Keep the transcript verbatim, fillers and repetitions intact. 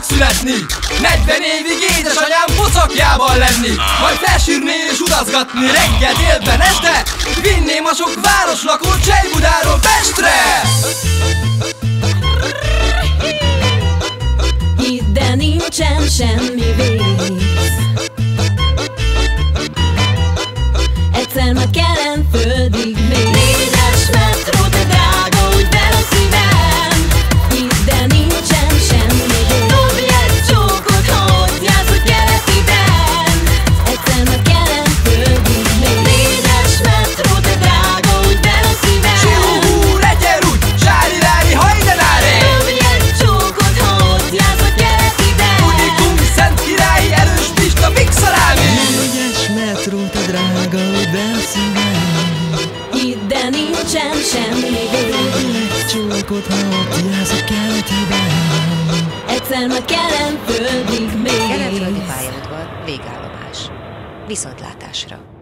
megszületni, negyven évig édesanyám pocakjában lenni, majd felsírni és utazgatni reggel, délben, este, vinném a sok városlakót Csejbudáról Pestre. Ide nincsen semmi vész, egyszer már Kelenföldig mész. Négyes metró, de drága, úgy ver a szívem. Ide nincsen semmi vész. Dobj egy csókot, ha ott jársz a keletiben, egyszer már Kelenföldig mész. Négyes metró, de drága, úgy ver a szívem. Sihú, legyen úgy, sári-rári, hajdenári. Dobj egy csókot, ha ott jársz a keletiben. Unikum, Szentkirályi, Erős Pista, Big Salami. Négyes metró, te drága, úgy ver a szívem. Ide nincsen semmi vész, Egy csókot, ha ott jársz a keletiben, egyszer már Kelenföldig mész. Kelenföldi pályaudvar, végállomás. Viszontlátásra!